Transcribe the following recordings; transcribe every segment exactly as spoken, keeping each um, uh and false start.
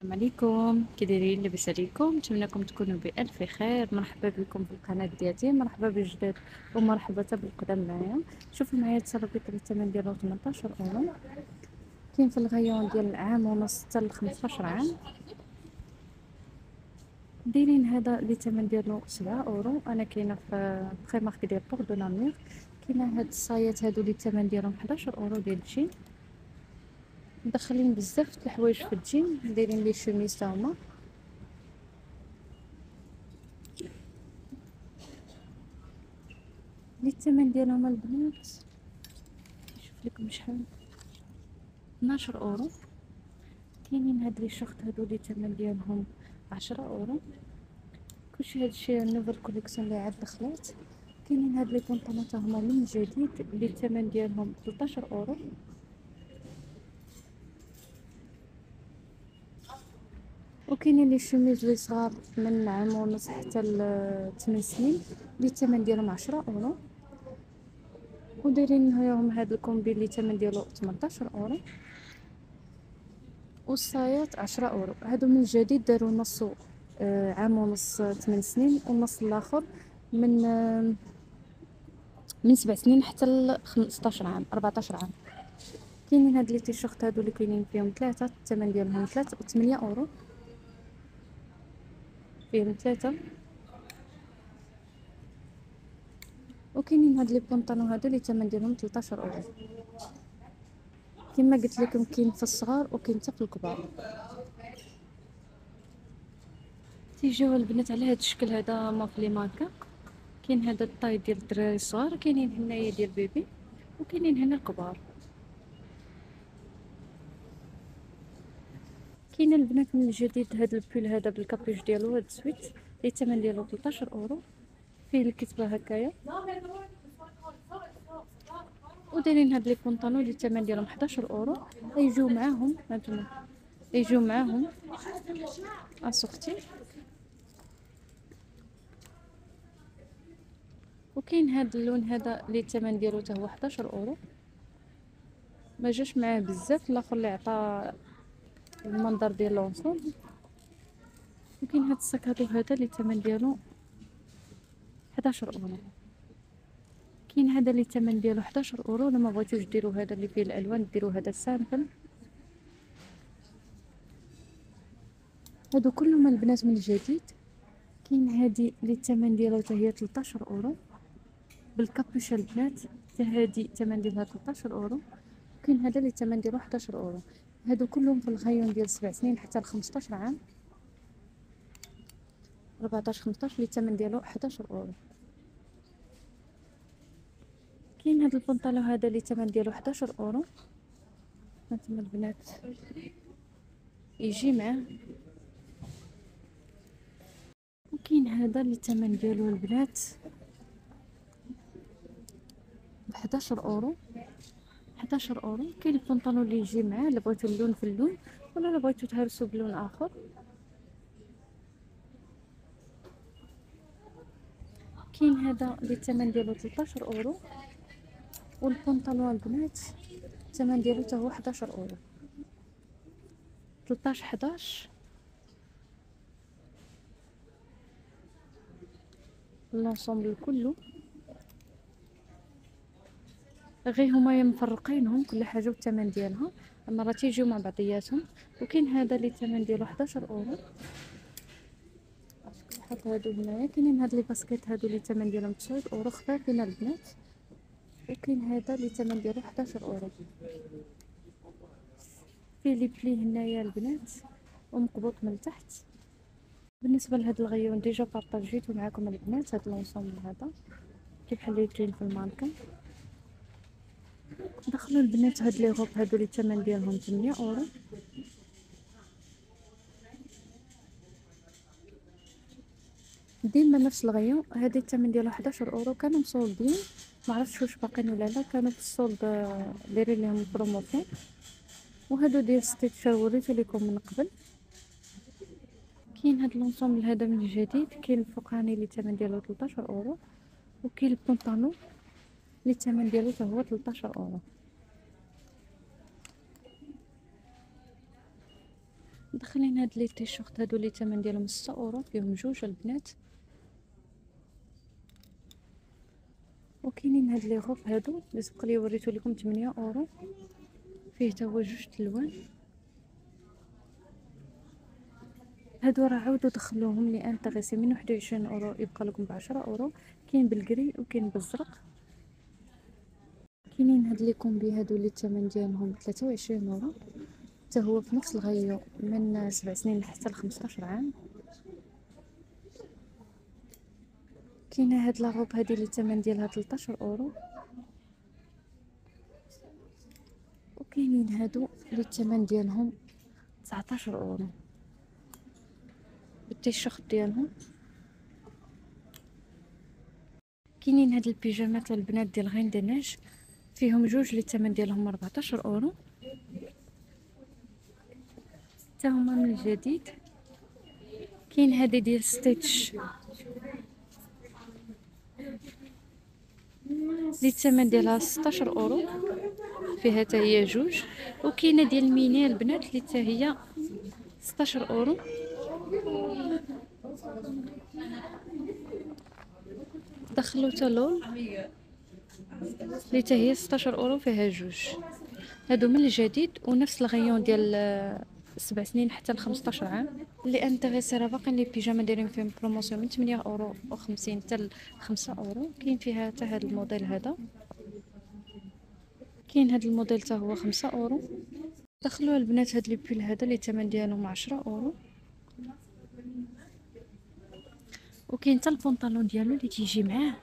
السلام عليكم، كي دايرين؟ لاباس عليكم؟ نتمنىكم تكونوا بألف خير. مرحبا بكم في القناة ديالي، مرحبا بالجداد ومرحبا حتى بالقدام معايا. شوفوا معايا الترابيط اللي الثمن ديالو ثمنطاش اورو، كاين في الغيون ديال عام ونص حتى ل خمسطاش عام. دايرين هذا اللي الثمن ديالو سبعة اورو. انا كاينه في بخي مارك ديال بور دو لامير. كاينه هاد الصايات هادو اللي الثمن ديالهم حداش اورو ديال الجين، مدخلين بزاف د الحوايج في الجين. دايرين لي شوميز تا هما، اللي الثمن ديالهم البنات نشوف لكم شحال، اثناش اورو. كاينين هاد لي شورت هادو اللي الثمن ديالهم عشرة اورو. كلشي هادشي نوفل كوليكسيون اللي عاد دخلات. كاينين هاد لي بونطونات تا هما من جديد اللي الثمن ديالهم ثلاثطاش اورو. وكاينين لي شوميز لي صغار من عام ونص حتى ل ثمان سنين اللي الثمن ديالهم عشرة اورو. ودايرين هاهم هاد الكومبي اللي الثمن ديالو ثمنطاش اورو، والصايات عشرة اورو. هادو من جديد داروا نصو آه عام ونص ثمان سنين، والنص الاخر من آه من سبع سنين حتى ل خمسطاش عام أربعطاش عام. كاينين هاد لي تيشورت هادو اللي كاينين فيهم ثلاثة، الثمن ديالهم ثلاثة ثمانية اورو، فيهم ثلاثة. وكاينين هاد لي بونطالون هادو اللي الثمن ديالهم ثلاثطاش اورو. كما قلت لكم كاين في الصغار وكاين حتى في الكبار. تيجيو البنات على هاد الشكل هذا مافلي ماركه. كاين هذا الطاي ديال الدراري الصغار، كاينين هنايا ديال بيبي، وكاينين هنا الكبار. كاين البنات من الجديد هذا البول هذا بالكابيج ديالو، هذا السويت اللي الثمن ديالو ثلاثطاش اورو، فيه الكتبه هكايا. ودايرين هاد لي بونطالون اللي الثمن ديالهم حداش اورو. يجيو معاهم هانتوما، يجيو معاهم اسورتي. وكاين هاد اللون هذا اللي الثمن ديالو حتى هو حداش اورو، ما جاش معاه بزاف، الاخر اللي عطى المنظر ديال لونسون. وكاين هاد الصاك هادو هذا اللي الثمن ديالو حداش اورو. كاين هذا اللي الثمن ديالو حداش اورو. لما بغيتوش ديروا هذا اللي فيه الالوان ديروا هذا السامبل. هادو كلهم البنات من الجديد. كاين هادي اللي الثمن ديالها حتى هي ثلاثطاش اورو بالكابوش البنات، حتى هادي الثمن ديالها ثلاثطاش اورو. كاين هذا اللي الثمن ديالو حداش اورو. هادو كلهم في الغيون ديال سبع سنين حتى ل خمسطاش عام، أربعطاش خمسطاش، اللي الثمن ديالو حداش اورو. كاين هذا البنطلون هذا اللي الثمن ديالو حداش اورو. هانتوما البنات يجي معاه. وكاين هذا اللي الثمن ديالو البنات بحداش اورو، حداش اورو. كاين البنطلون اللي يجي معاه، الا بغيتو اللون في اللون ولا الا بغيتو تهرسوا بلون اخر. كاين هذا اللي الثمن ديالو ثلاثطاش اورو، والبنطلون البنات الثمن ديالو حتى هو حداش اورو، ثلاثطاش حداش. لونسومبل كله غير هما مفرقينهم كل حاجه والثمن ديالها، اما راه تيجيو مع بعضياتهم. وكاين هذا اللي الثمن ديالو حداش اورو. حط هادو هنايا. كاينين هاد لي باسكيت هادو اللي الثمن ديالهم تسعود اورو خفافين البنات. وكاين هذا اللي الثمن ديالو حداش اورو، فيه لي بلي هنايا البنات ومقبوط من التحت. بالنسبه لهاد الغيون ديجا بارطاجيتو معاكم البنات. هاد لونسومبل هذا كيف حليتين في الماركه. دخلوا البنات هاد لي غوب هادو اللي الثمن ديالهم ثمانية اورو. ديما نفس الغيون. هادي الثمن ديالو حداش اورو. كانوا مصولدين، ما عرفتش واش باقين ولا لا، كانوا في الصولد دايرين لهم بروموسيون. وهادو ديال ستيتشر وريتو لكم من قبل. كاين هاد لونسومبل هذا من جديد. كاين الفوقاني اللي الثمن ديالو ثلاثطاش اورو، وكاين البونطالون اللي الثمن ديالو حتى هو ثلاثطاش اورو. داخلين هاد لي تيشورت هادو اللي الثمن ديالهم ستة اورو، فيهم جوج البنات. وكاينين هاد لي غوب هادو اللي سبق لي وريتو لكم ثمانية اورو، فيه حتى هو جوج الوان. هادو راه عاودوا دخلوهم لي انتريسي من واحد وعشرين اورو يبقى لكم ب عشرة اورو. كاين بالكري وكاين بالزرق. كاينين هاد لي كومبي هادو اللي الثمن ديالهم ثلاثة وعشرين اورو، حتى هو في نفس الغيو من سبع سنين حتى ل خمسطاش عام. كاينه هاد لاغوب هادي اللي الثمن ديالها ثلاثطاش اورو. وكاينين هادو اللي الثمن ديالهم تسعطاش اورو بالتيشيرت ديالهم. كاينين هاد البيجامات البنات ديال غين دناج، فيهم جوج اللي الثمن ديالهم أربعطاش اورو، حتى هما من الجديد. كاين هادي ديال ستيتش اللي الثمن ديالها ستطاش اورو، فيها حتى هي جوج. وكاينه ديال ميني البنات اللي حتى هي ستطاش اورو. دخلوا تالول اللي حتى هي ستطاش اورو، فيها جوج. هادو من الجديد ونفس الغيون ديال سبع سنين حتى ل خمسطاش عام. اللي انتريسي راه باقيين لي بيجاما دايرين فيهم بروموسيون من ثمانية اورو وخمسين حتى ل خمسة اورو. كاين فيها حتى هذا الموديل هذا، كاين هذا الموديل حتى هو خمسة اورو. دخلوا البنات هاد لي بول هذا اللي الثمن ديالهم عشرة اورو. وكاين حتى البونطالون ديالو اللي تيجي معاه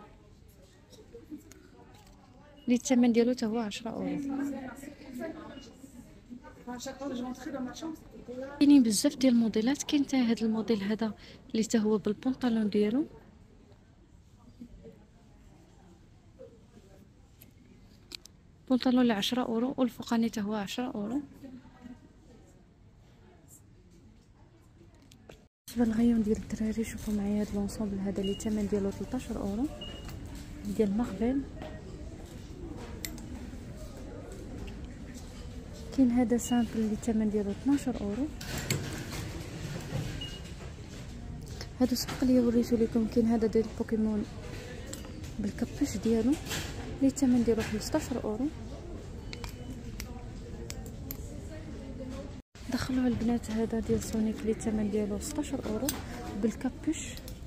اللي الثمن ديالو حتى هو عشرة اورو. كاينين بزاف ديال الموديلات. كاين حتى هذا الموديل هذا اللي حتى هو بالبونطالون ديالو، بونطالون ل عشرة اورو، والفوقاني حتى هو عشرة اورو. بالنسبه للغيون ديال الدراري شوفوا معايا هذا لونسومبل هذا اللي الثمن ديالو ثلاطاش اورو ديال مارفل. كاين هذا سامبل اللي الثمن ديالو اثناش اورو. هادو سبق لي وريتو لكم. كاين هذا ديال بوكيمون بالكابوش ديالو اللي الثمن ديالو خمسطاش اورو. دخلوا البنات هذا ديال سونيك اللي الثمن ديالو ستطاش اورو بالكابوش.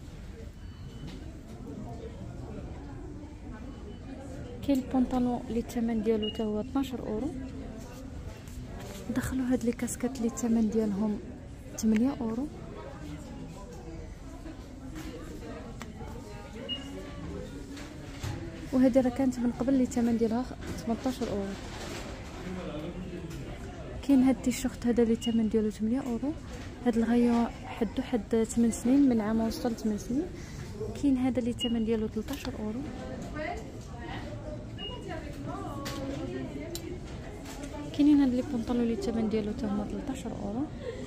كاين البونطالون اللي الثمن ديالو حتى هو اثناش اورو. دخلوا هاد لي كاسكات اللي الثمن ديالهم ثمانية اورو. وهذه راه كانت من قبل اللي الثمن ديالها ثمنطاش اورو. كاين هاد التيشيرت هذا اللي الثمن ديالو ثمانية اورو. هاد الغيو حدو حد ثمانية سنين، من عام ونص ل ثمانية سنين. كاين هذا اللي الثمن ديالو ثلاطاش اورو. كاينين هاد لي بونطالون اللي الثمن ديالو حتى هما ثلاطاش اورو.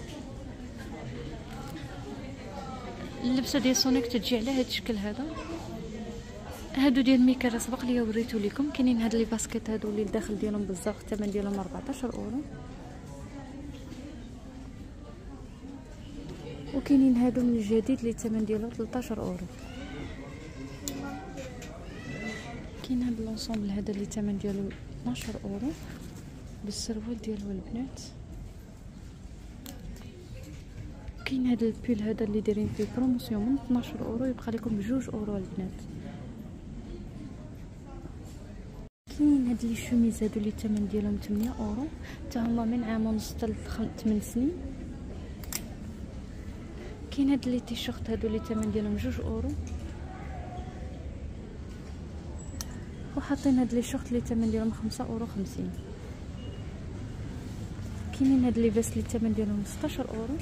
اللبسه ديال سونيك تجي على هاد الشكل هذا. هادو ديال ميكا راه سبق ليا وريتو لكم. كاينين هاد لي باسكيت هادو اللي الداخل ديالهم بالزاف الثمن ديالهم أربعطاش اورو. وكاينين هادو من الجديد اللي الثمن ديالو ثلاطاش اورو. كاين هاد لونسومبل هذا اللي الثمن ديالو اثناش اورو بالسروال ديالو البنات. كاين هذا البول هذا اللي دايرين فيه بروموسيون من اثناش اورو يبقى لكم بجوج اورو البنات. كاين هاد لي شوميز هادو اللي الثمن ديالهم ثمانية اورو، حتى هما من عام ونص حتى ثمانية سنين. كاين هاد لي تيشيرت هادو اللي الثمن ديالهم جوج اورو. وحاطين هاد لي شورت اللي الثمن ديالهم خمسة اورو خمسين. كاينين هاد لي فيست اللي الثمن ديالهم ستطاش اورو.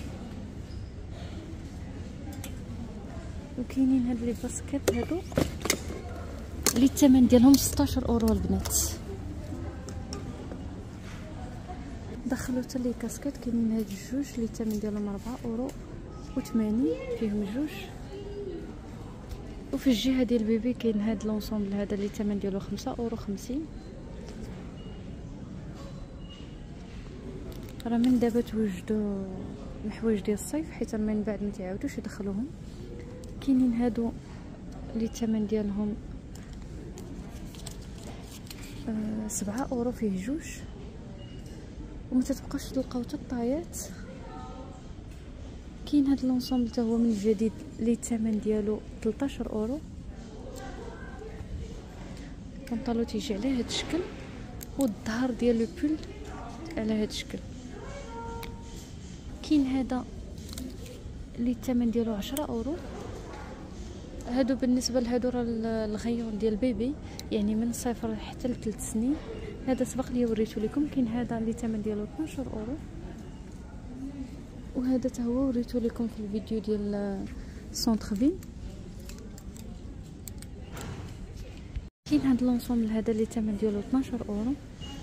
وكاينين هاد لي باسكيت هادو اللي الثمن ديالهم ستطاش اورو البنات. دخلوا حتى لي كاسكيت. كاينين هاد الجوج اللي الثمن ديالهم أربعة اورو وثمانين، فيهم جوج. وفي الجهه ديال البيبي كاين هاد لونسومبل هذا اللي الثمن ديالو خمسة اورو خمسين. راه من دابا توجدوا محوايج ديال الصيف حيت من بعد ما تعاودوش يدخلوهم. كاينين هادو اللي الثمن ديالهم آه سبعة اورو فيه جوج، وما تتبقاش تلقاو حتى الطايات. كاين هاد لونسومبل حتى هو من الجديد اللي الثمن ديالو تلطاش اورو. البنطلون تيجي على هاد الشكل، والظهر ديال لو بول على هاد الشكل. كاين هذا اللي الثمن ديالو عشرة اورو. هادو بالنسبه لهادو راه الغيون ديال بيبي، يعني من صفر حتى لثلاث سنين. هذا سبق لي وريته لكم. كاين هذا اللي الثمن ديالو اثناش اورو، وهذا حتى هو وريته لكم في الفيديو ديال سونتر في. كاين هاد لونسومبل هذا اللي الثمن ديالو اثناش اورو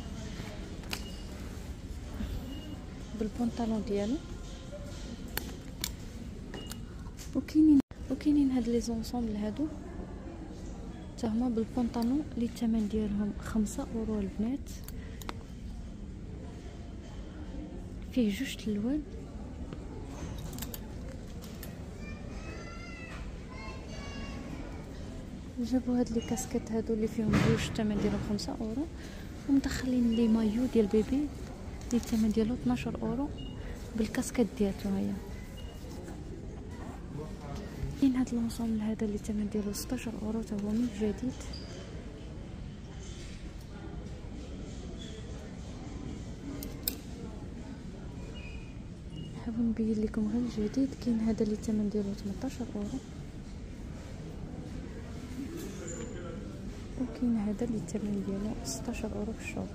بالبنطلون ديالو. وكاينين وكاينين هاد لي زونسومبل هادو حتى هما بالبنطلون اللي الثمن ديالهم خمسة اورو البنات. فيه جوج الوان. جابوا هاد لي كاسكيت هادو اللي فيهم جوج الثمن ديالهم خمسة اورو، ومدخلين لي مايو ديال بيبي اللي الثمن ديالو اثناش اورو بالكاسكيت ديالو. هيا كاين هاد لونسومبل هذا اللي الثمن ديالو ستاش اورو حتى هو من جديد. حاول نبين لكم غير الجديد. كاين هذا اللي الثمن ديالو ثمنطاش اورو، وكاين هذا اللي الثمن ديالو ستاش اورو في الشوط.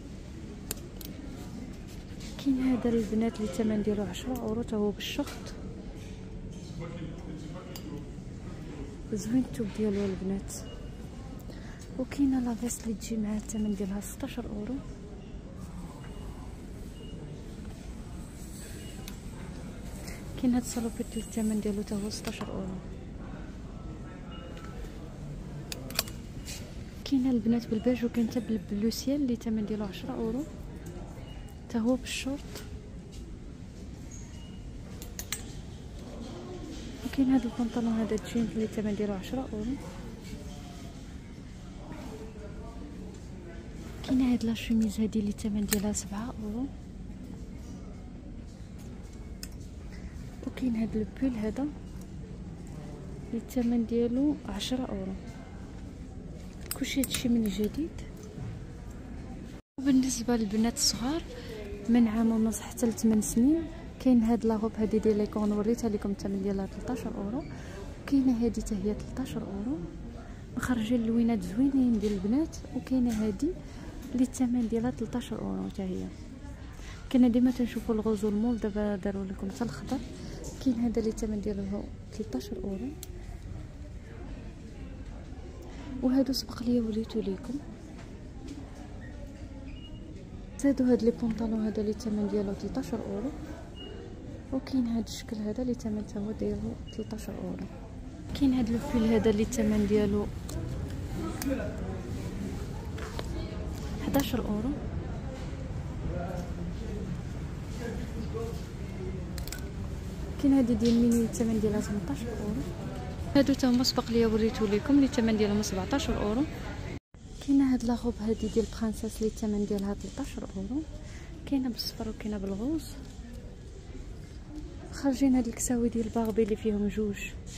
كاين هذا البنات اللي الثمن ديالو عشرة اورو حتى هو بالشخط. زوين التوب ديالو البنات. وكاينه لا فيست اللي تجي مع الثمن ديالها ستاش اورو. كاين هاد الصلوبيت اللي الثمن ديالو حتى هو ستاش اورو. كاينه البنات بالبيج، وكاين حتى بالبلو سيال اللي الثمن ديالو عشرة اورو حتى هو بالشورت. وكاين هذا البنطلون هذا الجينز اللي الثمن ديالو عشرة اورو. كاينه هاد لا شوميز هادي اللي الثمن ديالها سبعة اورو. وكاين هاد البول هذا اللي الثمن ديالو عشرة اورو. كلشي هادشي من جديد. وبالنسبه للبنات الصغار من عام ونص حتى لثمان سنين كاين هاد لاغوب هادي ديال ليكون وريتها لكم الثمن ديالها ثلاثطاش اورو. وكاينه هادي حتى هي ثلاثطاش اورو مخرجين اللوينات زوينين ديال البنات. وكاينه هادي اللي الثمن ديالها ثلاثطاش اورو حتى هي. كنا ديما تنشوفوا الغوز والمول، دابا داروا لكم حتى الخضر. كاين هذا اللي الثمن ديالو ثلاثطاش اورو. وهادو سبق لي وريتو ليكم. زادوا هاد لي بونطالون هذا اللي الثمن ديالو ثلاثطاش اورو. وكاين هاد الشكل هذا اللي الثمن تا هو ديالو ثلاثطاش اورو. كاين هاد الفيل هذا اللي الثمن ديالو حداش اورو. كاين هادي ديال ميني الثمن ديالها ثمنطاش اورو. هادو تا هما سبق ليا وريتو لكم اللي الثمن ديالهم سبعطاش اورو. كاينه هاد لاغوب هادي ديال برانسيس اللي الثمن ديالها ثلاثطاش اورو. كاينه بالصفر وكاينه بالغوز. خارجين هاد الكساوي ديال باربي اللي فيهم جوج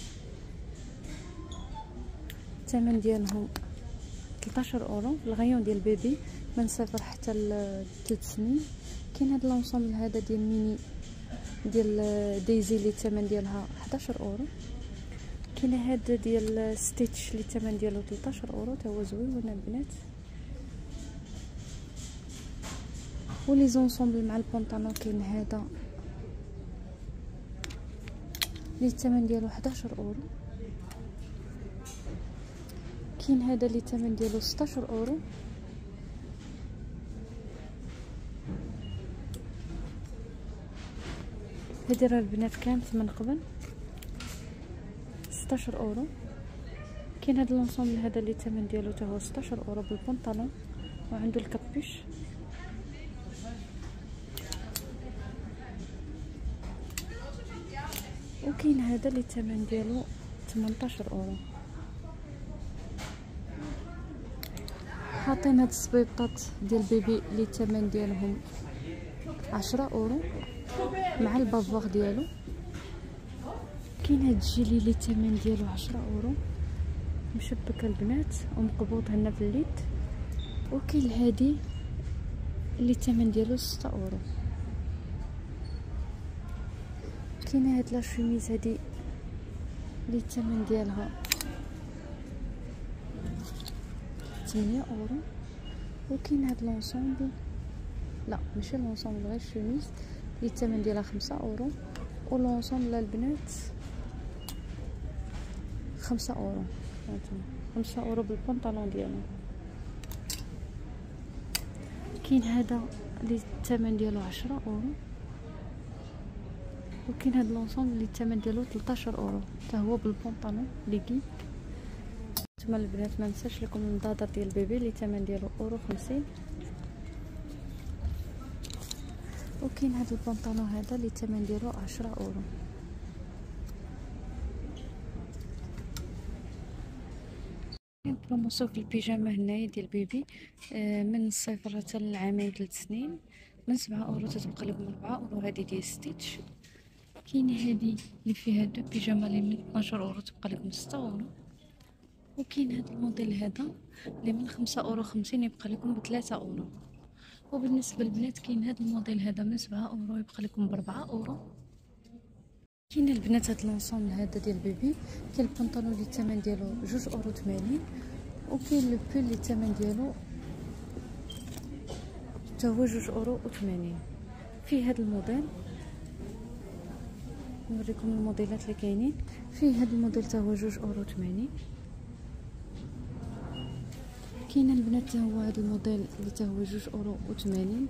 الثمن ديالهم ثلاثطاش اورو. الغيون ديال بيبي من صفر حتى لثلاث سنين. كاين هاد لونسومبل هذا ديال ميني ديال دايزي اللي الثمن ديالها حداش اورو. كاينه هذا ديال ستيتش اللي الثمن ديالو ثلاثطاش اورو تا هو زوين البنات. ولي زونسومبل مع البونطالون كاين هذا اللي الثمن ديالو حداش اورو. كاين هذا اللي الثمن ديالو ستاش اورو. هادي راه البنات كانت من قبل ستاش اورو. كاين هذا لونسومبل هذا اللي الثمن ديالو حتى هو ستاش اورو بالبنطلون وعنده الكابوش. وكاين هذا اللي الثمن ديالو ثمنطاش اورو. حاطين هاد السبيبطات ديال بيبي اللي الثمن ديالهم عشرة اورو مع البافوار ديالو. كاين هاد الجيلي اللي الثمن ديالو عشرة اورو مشبك البنات ومقبوط هنا في اليد. وكاين الهادي اللي الثمن ديالو ستة اورو. كاينه هاد لاشوميز هادي اللي الثمن ديالها ثمانية اورو. وكاين هاد لونسومبل، لا ماشي لونسومبل غير الشوميز اللي الثمن ديالها خمسة اورو. ولونسومبل البنات خمسة اورو، هانتوما خمسة اورو بالبنطلون ديالو. كاين هذا اللي الثمن ديالو عشرة اورو. وكاين هاد لونسومبل اللي الثمن ديالو تلطاش اورو حتى هو بالبنطلون ليغي. نتوما البنات ما نساش لكم النضاده ديال البيبي اللي الثمن ديالو اورو خمسين. وكاين هاد البنطلون هذا اللي الثمن ديالو عشرة اورو. كاين بروموسيون في البيجامه هنايا ديال بيبي آه من الصفر حتى للعامين ثلاث سنين من سبعة اورو تتبقى لكم أربعة اورو. هذه ديال ستيتش. كاين هذه اللي فيها دو بيجاما اللي من اثناش اورو تبقى لكم ستة اورو. وكاين هذا الموديل هذا اللي من خمسة اورو خمسين يبقى لكم بثلاثة اورو. وبالنسبه للبنات كاين هذا الموديل هذا من سبعة اورو يبقى لكم بربعة اورو. كاين البنات هذا لونسومبل هذا ديال بيبي. كاين البنطلون اللي الثمن ديالو جوج اورو ثمانين. وكاين لو بول اللي الثمن ديالو حتى هو جوج اورو وثمانين. فيه هذا الموديل نوريكم الموديلات اللي كاينين. فيه هذا الموديل حتى هو جوج اورو ثمانين. كاين البنات حتى هو هذا الموديل اللي حتى هو جوج اورو وثمانين.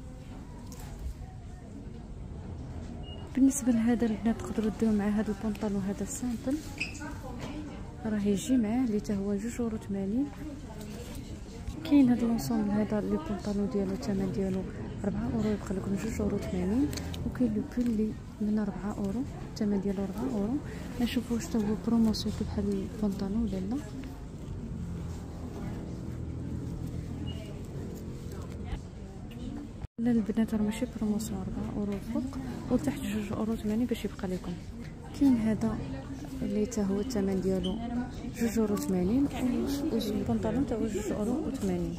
بالنسبه لهذا البنات تقدروا ديروا مع هذا البنطلون هذا سامبل راه يجي معاه اللي حتى هو جوج اورو ثمانين. كاين هذا لونسومبل هذا لي بونطالون ديالو الثمن ديالو أربعة اورو يبقى لكم جوج اورو ثمانين. وكاين لو بول اللي من أربعة اورو الثمن ديالو أربعة اورو. نشوفوا واش هو بروموسيون بحال البنطلون ولا لا. لا البنات راه ماشي بروموسيون أربعة اورو فوق وتحت جوج اورو ثمانين باش يبقى لكم. كاين هذا اللي حتى هو الثمن ديالو جوج اورو ثمانين والبنطلون حتى هو جوج اورو وثمانين.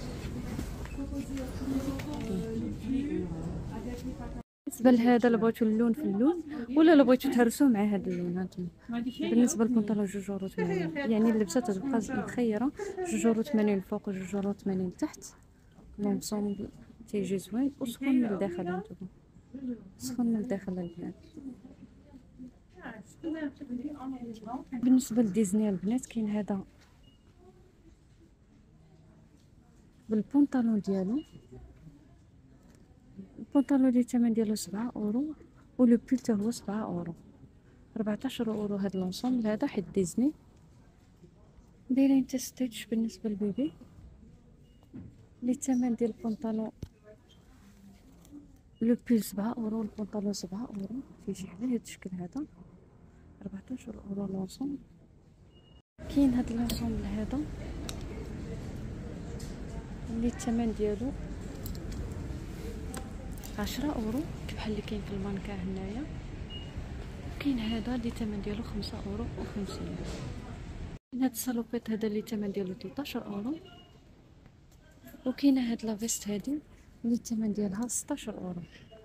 بالنسبه لهذا الا بغيتو اللون في اللون ولا الا بغيتو تهرسوه مع هذا اللون هانتوما. بالنسبه للبنطلون جوج اورو ثمانين يعني اللبسه تبقى مخيره جوج اورو ثمانين الفوق وجوج اورو ثمانين تحت. لونسومبل تيجي زوين وسخون من الداخل هانتوما سخون من الداخل البنات. بالنسبه لديزني البنات كاين هذا بالبنطلون ديالو. البنطلون اللي الثمن ديالو سبعة اورو ولو بول حتى هو سبعة اورو. أربعطاش اورو هذا لونسومبل هذا حيت ديزني. دايرين حتى ستيتش بالنسبه للبيبي اللي الثمن ديال البنطلون لو بول سبعة اورو والبنطلون سبعة اورو تيجي على هذا الشكل هذا أربعطاش اورو لونسومبل. كاين هذا لونسومبل هذا اللي الثمن ديالو عشرة اورو بحال اللي كاين في المانكا هنايا. كاين هذا اللي الثمن ديالو خمسة اورو وخمسين. كاين هاد السالوبيط هذا اللي الثمن ديالو تلطاش اورو. وكاينه هاد لافيست هادي اللي الثمن ديالها ستاش اورو.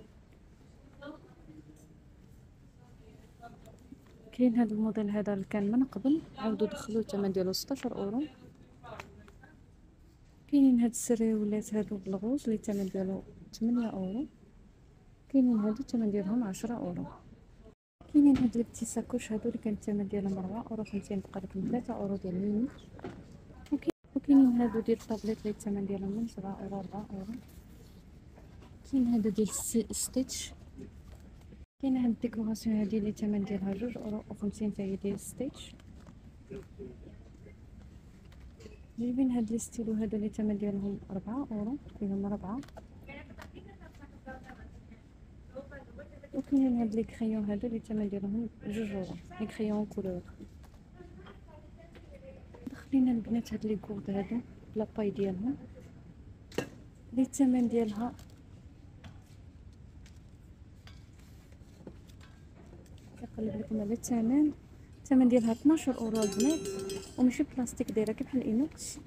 كاين هاد الموديل هذا اللي كان من قبل عاودوا دخلوا الثمن ديالو ستاش اورو. كاينين هاد السريولات هادو بالغوز اللي الثمن ديالو ثمانية اورو. كاينين هادو الثمن ديالهم عشرة اورو. كاينين هاد البتي ساكوش هادو اللي كان الثمن ديالهم أربعة اورو خمسين بقى لكم ثلاثة اورو ديال الميني. وكاينين هادو ديال الطابليت اللي الثمن ديالهم من سبعة اورو أربعة اورو. كاين هذا ديال ستيتش. كاين هاد الديكوراسيون هادي اللي الثمن ديالها جوج اورو وخمسين حتى هي ديال ستيتش. جايبين هاد لي ستيلو هذا اللي الثمن ديالهم أربعة اورو فيهم ربعة. وكاين هاد لي كريون هادو اللي الثمن ديالهم جوج يورو، لي كريون كولور. دخلينا البنات هاد لي كورد هادو لاباي ديالهم اللي الثمن ديالها كنقلب لكم على الثمن. الثمن ديالها اثناش اورو البنات، وماشي بلاستيك، دايره كي بحال الانوكس.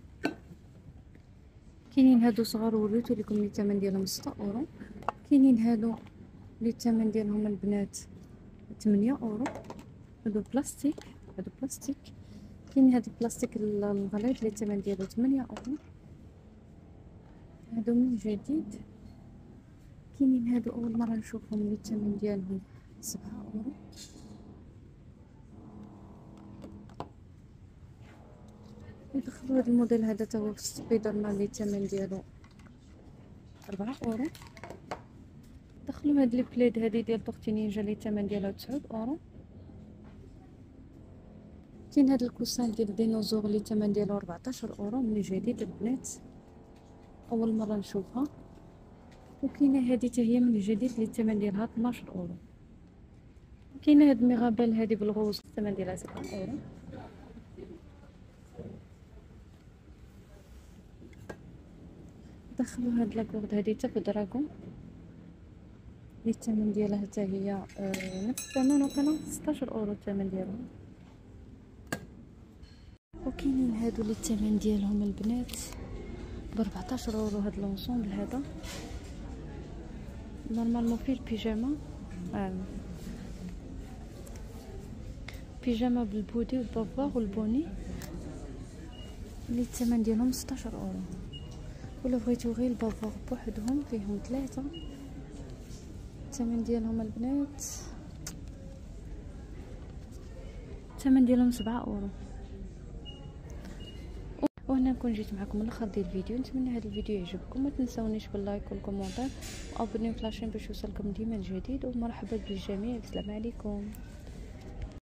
كاينين هادو صغار وريتو لكم اللي الثمن ديالهم ستة اورو. كاينين هادو اللي الثمن ديالهم البنات ثمانية اورو، هادو بلاستيك، هادو بلاستيك. كاين هاد البلاستيك الغليظ اللي الثمن ديالو ثمانية اورو، هادو من جديد. كاينين هادو اول مره نشوفهم اللي الثمن ديالهم سبعة اورو. ندخلو هاد الموديل هذا تا هو في سبيدر مان اللي الثمن ديالو أربعة اورو. دخلو هاد لي بليد هادي ديال طوختي نينجا اللي الثمن ديالها تسعود اورو. كاين هاد الكوسان ديال ديناصور اللي الثمن ديالو أربعطاش اورو، من جديد البنات اول مره نشوفها. وكاينه هادي حتى هي من جديد اللي الثمن ديالها اثناش اورو. كاينه هاد ميغابيل هادي بالغوز الثمن ديالها سبعة اورو. دخلوا هاد لاكورد هادي حتى في دراغون اللي الثمن ديالها حتى هي آه نفس الثمن، وكان ستاش اورو الثمن ديالهم. وكاينين هادو اللي الثمن ديالهم البنات ب أربعطاش اورو. هاد لونسومبل هذا نورمالمون فيه البيجاما، آه. بيجاما بالبودي والبافار والبوني اللي الثمن ديالهم ستاش اورو. ولا بغيتو غير البافار بوحدهم فيهم ثلاثة، الثمن ديالهم البنات الثمن ديالهم سبعة اورو. وهنا نكون جيت معكم الاخر ديال الفيديو. نتمنى هذا الفيديو يعجبكم، ما تنساونيش باللايك والكومونتير وابونيو في لاشين باش يوصلكم ديما الجديد. ومرحبا بالجميع، السلام عليكم.